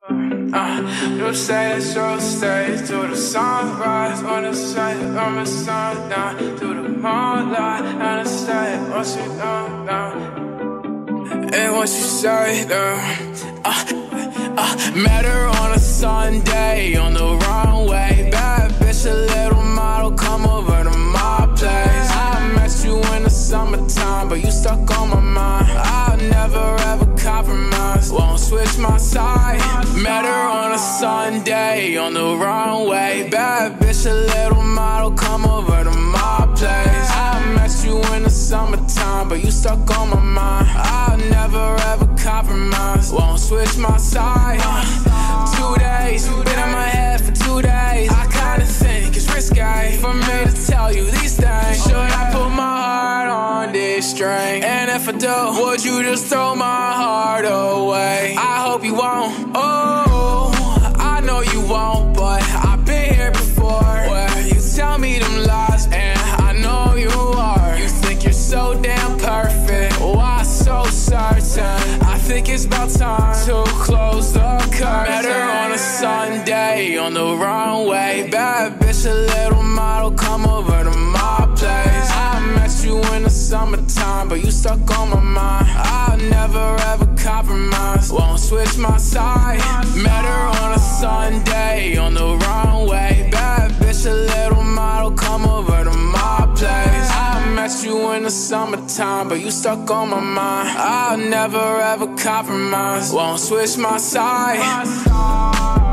You say that you'll stay to the sunrise, on the side of the sun down to the moonlight, and the side once you down. And once you say met her on a Sunday on the runway. Bad bitch, a little model, come over to my place. I met you in the summertime, but you stuck on my mind. I'll never ever compromise, won't switch my side. Met her on a Sunday on the runway. Bad bitch, a little model, come over to my place. I met you in the summertime, but you stuck on my mind. I'll never ever compromise, won't switch my side. 2 days, been in my head for 2 days. I kinda think it's risky for me to tell you these things. Should I put my heart on this string? And if I do, would you just throw my heart away? I hope you won't. Oh, I know you won't, but I've been here before, where you tell me them lies, and I know you are. You think you're so damn perfect, why so certain? I think it's about time to close the curtain. Met her on a Sunday on the runway. Bad bitch, a little model, come over to my place. I met you in the summertime, but you stuck on my mind. I'll never ever compromise, won't switch my side. Met her on a Sunday on the runway. Bad bitch, a little model, come over to my place. I met you in the summertime, but you stuck on my mind. I'll never ever compromise, won't switch my side.